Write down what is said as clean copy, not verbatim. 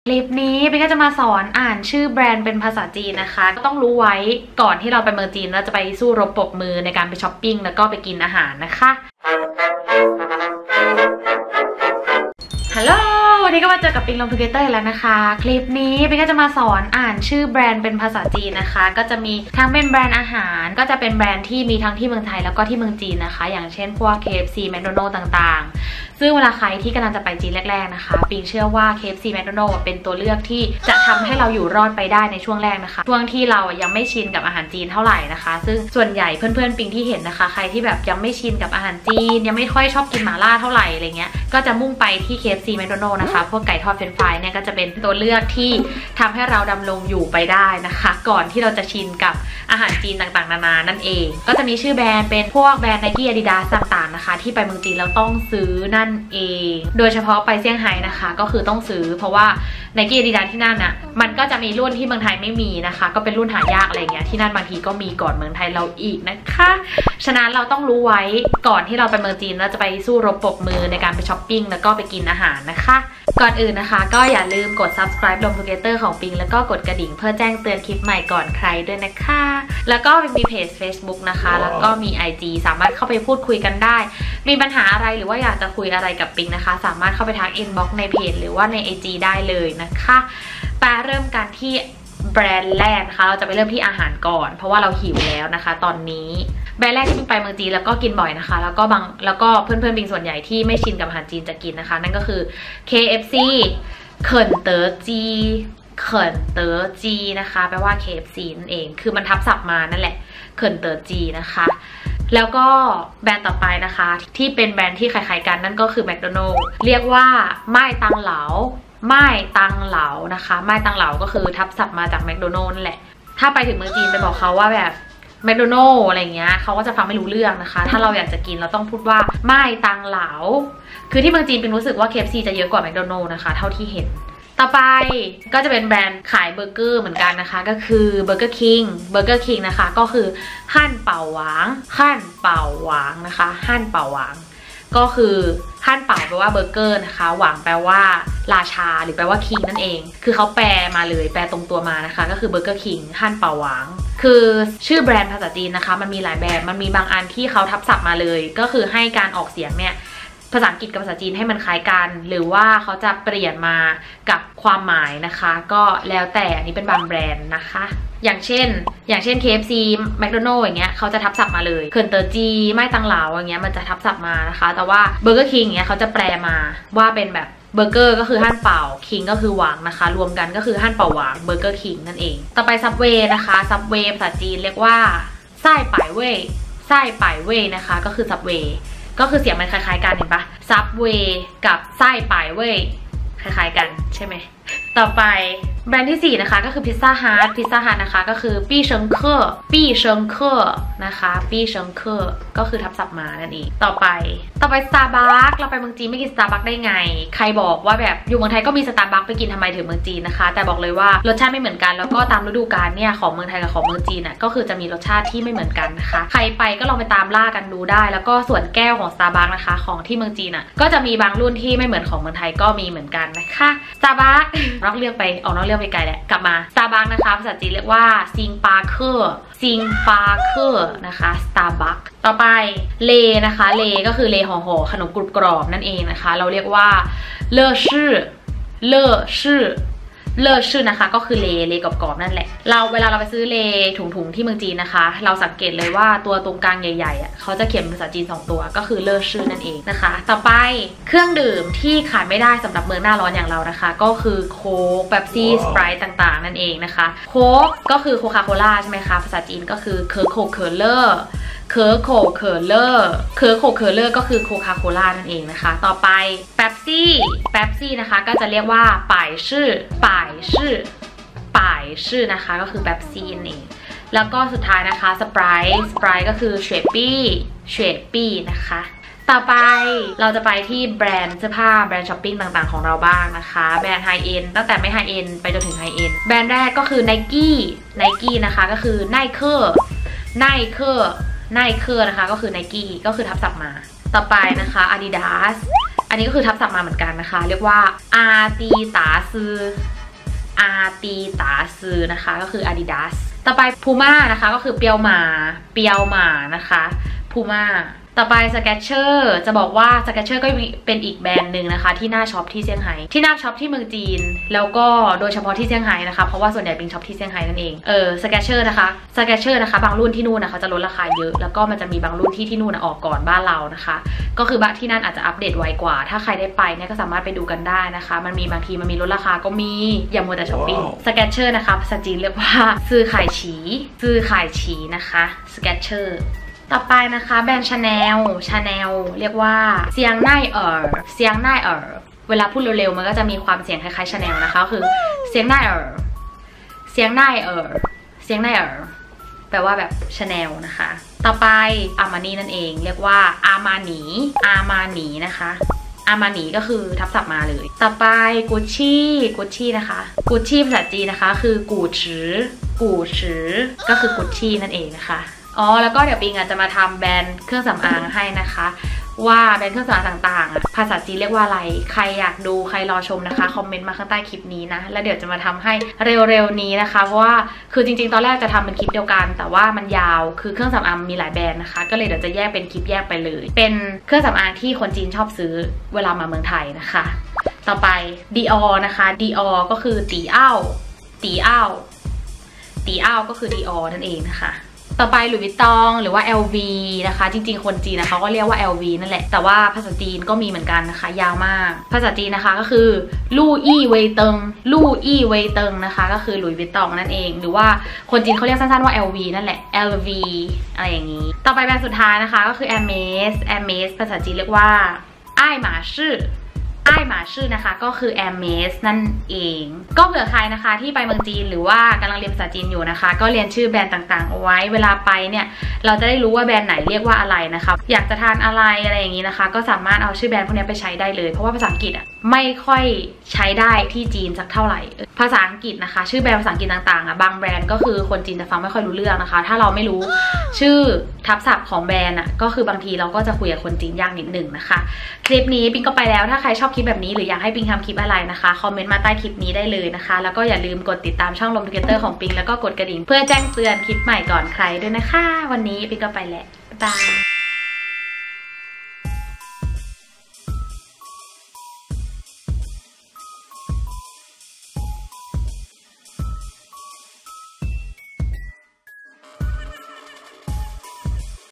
คลิปนี้เป็นก็จะมาสอนอ่านชื่อแบรนด์เป็นภาษาจีนนะคะก็ต้องรู้ไว้ก่อนที่เราไปเมืองจีนเราจะไปสู้รบปรบมือในการไปช้อปปิ้งแล้วก็ไปกินอาหารนะคะฮัลโหลวันนี้ก็มาเจอกับปิงลงทูเกเตอร์แล้วนะคะคลิปนี้เป็นก็จะมาสอนอ่านชื่อแบรนด์เป็นภาษาจีนนะคะก็จะมีทั้งเป็นแบรนด์อาหารก็จะเป็นแบรนด์ที่มีทั้งที่เมืองไทยแล้วก็ที่เมืองจีนนะคะอย่างเช่นพวก KFC McDonald's ต่างๆซึ่งเวลาใครที่กำลังจะไปจีนแรกๆนะคะปิงเชื่อว่า KFC McDonald's เป็นตัวเลือกที่จะทำให้เราอยู่รอดไปได้ในช่วงแรกนะคะช่วงที่เรายังไม่ชินกับอาหารจีนเท่าไหร่นะคะซึ่งส่วนใหญ่เพื่อนๆปิงที่เห็นนะคะใครที่แบบยังไม่ชินกับอาหารจีนยังไม่ค่อยชอบกินหม่าล่าเท่าไหร่อะไรเงี้ยก็จะมุ่งไปที่ KFC McDonald's นะคะพวกไก่ทอดเฟรนช์ฟรายเนี่ยก็จะเป็นตัวเลือกที่ทำให้เราดำรงอยู่ไปได้นะคะก่อนที่เราจะชินกับอาหารจีนต่างๆนานานั่นเองก็จะมีชื่อแบรนด์เป็นพวกแบรนด์ Nike Adidas ต่างๆนะคะที่ไปเมืองจีนแล้วต้องซื้อนั่นเองโดยเฉพาะไปเซี่ยงไฮ้นะคะก็คือต้องซื้อเพราะว่า Nike Adidas ที่นั่นน่ะมันก็จะมีรุ่นที่เมืองไทยไม่มีนะคะก็เป็นรุ่นหายากอะไรเงี้ยที่นั่นบางทีก็มีก่อนเมืองไทยเราอีกนะคะฉะนั้นเราต้องรู้ไว้ก่อนที่เราไปเมืองจีนเราจะไปสู้รบปรบมือในการไปช้อปปิ้งแล้วก็ไปกินอาหารนะคะก่อนอื่นนะคะก็อย่าลืมกด subscribe ลง Together ของปิงแล้วก็กดกระดิ่งเพื่อแจ้งเตือนคลิปใหม่ก่อนใครด้วยนะคะแล้วก็มีเพจ Facebook นะคะแล้วก็มี IG สามารถเข้าไปพูดคุยกันได้มีปัญหาอะไรหรือว่าอยากจะคุยอะไรกับปิงนะคะสามารถเข้าไปทัก inbox ในเพจหรือว่าใน IG ได้เลยนะคะไปเริ่มกันที่แบรนด์แรกนะคะเราจะไปเริ่มที่อาหารก่อนเพราะว่าเราหิวแล้วนะคะตอนนี้แบรนด์แรกที่ปิงไปเมืองจีนแล้วก็กินบ่อยนะคะแล้วก็เพื่อนๆปิงส่วนใหญ่ที่ไม่ชินกับอาหารจีนจะกินนะคะนั่นก็คือ KFC เขินเต๋อจีเขินเต๋อจีนะคะแปลว่า KFC นั่นเองคือมันทับศัพท์มานั่นแหละเขินเต๋อจีนะคะแล้วก็แบรนด์ต่อไปนะคะที่เป็นแบรนด์ที่คล้ายๆกันนั่นก็คือ McDonald's เรียกว่าม่ายตังเหลาม่ายตังเหลานะคะม่ายตังเหลาก็คือทับศัพท์มาจาก McDonald's นั่นแหละถ้าไปถึงเมืองจีนไปบอกเขาว่าแบบแมคโดนัลล์อะไรเงี้ยเขาก็จะฟังไม่รู้เรื่องนะคะถ้าเราอยากจะกินเราต้องพูดว่าม่ายตังเหลาคือที่เมืองจีนเป็นรู้สึกว่า KFC จะเยอะกว่าแมคโดนัลล์นะคะเท่าที่เห็นต่อไปก็จะเป็นแบรนด์ขายเบอร์เกอร์เหมือนกันนะคะก็คือเบอร์เกอร์คิงนะคะก็คือฮั่นเป่าหวางนะคะฮั่นเป่าหวางก็คือฮั่นเป่าแปลว่าเบอร์เกอร์นะคะหวางแปลว่าราชาหรือแปลว่าคิงนั่นเองคือเขาแปลมาเลยแปลตรงตัวมานะคะก็คือเบอร์เกอร์คิงฮั่นเป่าหวางคือชื่อแบรนด์ภาษาจีนนะคะมันมีหลายแบบมันมีบางอันที่เขาทับศัพท์มาเลยก็คือให้การออกเสียงเนี่ยภาษาอังกฤษกับภาษาจีนให้มันคล้ายกันหรือว่าเขาจะเปลี่ยนมากับความหมายนะคะก็แล้วแต่อันนี้เป็นบางแบรนด์นะคะอย่างเช่น KFC McDonald's อย่างเงี้ยเขาจะทับศัพท์มาเลยเขินเต๋อจีไม่ตังเหลาอย่างเงี้ยมันจะทับศัพท์มานะคะแต่ว่า Burger King อย่างเงี้ยเขาจะแปลมาว่าเป็นแบบเบอร์เกอร์ก็คือฮั่นเป่าคิงก็คือหวางนะคะรวมกันก็คือฮั่นเป่าหวางเบอร์เกอร์คิงนั่นเองต่อไปซับเวย์นะคะซับเวย์ภาษาจีนเรียกว่าไส้ป่ายเว่ยนะคะก็คือซับเวย์ก็คือเสียงมันคล้ายๆกันเห็นปะซับเวย์กับไส้ป่ายเว่ยคล้ายๆกันใช่ไหมต่อไปแบรนด์ที่4นะคะก็คือพิซซ่าฮัทนะคะก็คือปี้เชิงเคอร์นะคะปี้เชิงเคอร์ก็คือทับศัพท์มานั่นเองต่อไปสตาร์บัคเราไปเมืองจีนไม่กินสตาร์บัคได้ไงใครบอกว่าแบบอยู่เมืองไทยก็มีสตาร์บัคไปกินทำไมถึงเมืองจีนนะคะแต่บอกเลยว่ารสชาติไม่เหมือนกันแล้วก็ตามฤดูกาลเนี่ยของเมืองไทยกับของเมืองจีนน่ะก็คือจะมีรสชาติที่ไม่เหมือนกันนะคะใครไปก็ลองไปตามล่ากันดูได้แล้วก็ส่วนแก้วของสตาร์บัคนะคะของที่เมืองจีนน่ะก็จะมีบางรุ่นที่ไม่เหมือนของเมืองไทยก็มีเหมือนกันนะคะสตาร์บัคนอกเรื่องไปไกลแหละกลับมาสตาร์บัคนะคะภาษาจีนเรียกว่าซิงปาเคอร์นะคะสตาร์บัคต่อไปเลนะคะเลก็คือเลห่อขนมกรอบนั่นเองนะคะเราเรียกว่าเลอชื่อนะคะก็คือเลกรอบๆนั่นแหละเวลาเราไปซื้อเลถุงที่เมืองจีนนะคะเราสังเกตเลยว่าตัวตรงกลางใหญ่ๆอ่ะเขาจะเขียนภาษาจีน2ตัวก็คือเลอชื่อนั่นเองนะคะต่อไปเครื่องดื่มที่ขาดไม่ได้สำหรับเมืองหน้าร้อนอย่างเรานะคะก็คือโค้กเป๊ปซี่สไปร์ตต่างๆนั่นเองนะคะโค้กก็คือโคคาโคล่าใช่ไหมคะภาษาจีนก็คือเคอร์โคเคอร์เลอร์ก็คือโคคาโคล่านั่นเองนะคะต่อไปเป๊ปซี่นะคะก็จะเรียกว่าป่ายชื่อนะคะก็คือเป๊ปซี่นั่นเองแล้วก็สุดท้ายนะคะสไปร์ก็คือเชปี้นะคะต่อไปเราจะไปที่แบรนด์เสื้อผ้าแบรนด์ช้อปปิ้งต่างๆของเราบ้างนะคะแบรนด์ไฮเอ็นตั้งแต่ไม่ไฮเอ็นไปจนถึงไฮเอ็นแบรนด์แรกก็คือ Nike นะคะก็คือไนเคอร์นะคะก็คือ Nike ก็คือทับศัพท์มาต่อไปนะคะ Adidas อันนี้ก็คือทับศัพท์มาเหมือนกันนะคะเรียกว่าอาตีตาซือตีตาซือนะคะก็คือ Adidas ต่อไป Puma นะคะก็คือเปียวหมานะคะPuma ต่อไป Skechers จะบอกว่า Skechers ก็เป็นอีกแบรนด์หนึ่งนะคะที่น่าช็อปที่เซี่ยงไฮ้ที่น่าช็อปที่เมืองจีนแล้วก็โดยเฉพาะที่เซี่ยงไฮ้นะคะเพราะว่าส่วนใหญ่เป็นช็อปที่เซี่ยงไฮ้นั่นเองSkechers นะคะบางรุ่นที่นู่นนะคะจะลดราคาเยอะแล้วก็มันจะมีบางรุ่นที่นู่นออกก่อนบ้านเรานะคะก็คือบางที่นั่นอาจจะอัปเดตไวกว่าถ้าใครได้ไปเนี่ยก็สามารถไปดูกันได้นะคะมันมีบางทีมันมีลดราคาก็มีอย่ามัวแต่ช้อปปิ้ง Skechers นะคะภาษาจีนเรียกว่าซื้อขายฉีนะคะ Skechersต่อไปนะคะแบรนด์ชาแนลเรียกว่าเซียงไนเวลาพูดเร็วๆมันก็จะมีความเสียงคล้ายๆชาแนลนะคะคือเซียงไนแปลว่าแบบชาแนลนะคะต่อไปอาร์มานีนั่นเองเรียกว่าอาร์มานีนะคะอาร์มานีก็คือทับศัพท์มาเลยต่อไปกุชชี่นะคะกุชชี่ภาษาจีนนะคะคือกูชื่อก็คือกุชชี่นั่นเองนะคะแล้วก็เดี๋ยวปิงจะมาทำแบรนด์เครื่องสำอางให้นะคะว่าแบรนด์เครื่องสำอางต่างๆภาษาจีนเรียกว่าอะไรใครอยากดูใครรอชมนะคะคอมเมนต์มาข้างใต้คลิปนี้นะแล้วเดี๋ยวจะมาทำให้เร็วๆนี้นะคะเพราะว่าคือจริงๆตอนแรกจะทำเป็นคลิปเดียวกันแต่ว่ามันยาวคือเครื่องสำอางมีหลายแบรนด์นะคะก็เลยเดี๋ยวจะแยกเป็นคลิปแยกไปเลยเป็นเครื่องสำอางที่คนจีนชอบซื้อเวลามาเมืองไทยนะคะต่อไป Dior นะคะ Dior ก็คือตีอ้าวก็คือ Dior นั่นเองนะคะต่อไปหลุยส์วิตตองหรือว่า LV นะคะจริงๆคนจีนนะเขาก็เรียกว่า LV นั่นแหละแต่ว่าภาษาจีนก็มีเหมือนกันนะคะยาวมากภาษาจีนนะคะก็คือลู่อี้เว่ยเติงนะคะก็คือหลุยส์วิตตองนั่นเองหรือว่าคนจีนเขาเรียกสั้นๆว่า LV นั่นแหละ LV อะไรอย่างนี้ต่อไปแบรนด์สุดท้ายนะคะก็คือ Hermes ภาษาจีนเรียกว่าอ้ายหมาชื่อนะคะก็คือ Hermes นั่นเองก็เผื่อใครนะคะที่ไปเมืองจีนหรือว่ากำลังเรียนภาษาจีนอยู่นะคะก็เรียนชื่อแบรนด์ต่างๆเอาไว้เวลาไปเนี่ยเราจะได้รู้ว่าแบรนด์ไหนเรียกว่าอะไรนะคะอยากจะทานอะไรอย่างนี้นะคะก็สามารถเอาชื่อแบรนด์พวกนี้ไปใช้ได้เลยเพราะว่าภาษาอังกฤษไม่ค่อยใช้ได้ที่จีนสักเท่าไหร่ภาษาอังกฤษนะคะชื่อแบรนด์ภาษาอังกฤษต่างๆบางแบรนด์ก็คือคนจีนจะฟังไม่ค่อยรู้เรื่องนะคะถ้าเราไม่รู้ชื่อทับศัพท์ของแบรนด์ก็คือบางทีเราก็จะคุยกับคนจีนยากนิดหนึ่งนะคะคลิปนี้ปิงก็ไปแล้วถ้าใครชอบคลิปแบบนี้หรืออยากให้ปิงทำคลิปอะไรนะคะคอมเมนต์มาใต้คลิปนี้ได้เลยนะคะแล้วก็อย่าลืมกดติดตามช่องลมทูเกเตอร์ของปิงแล้วก็กดกระดิ่งเพื่อแจ้งเตือนคลิปใหม่ก่อนใครด้วยนะคะวันนี้ปิงก็ไปแล้วบ๊ายบาย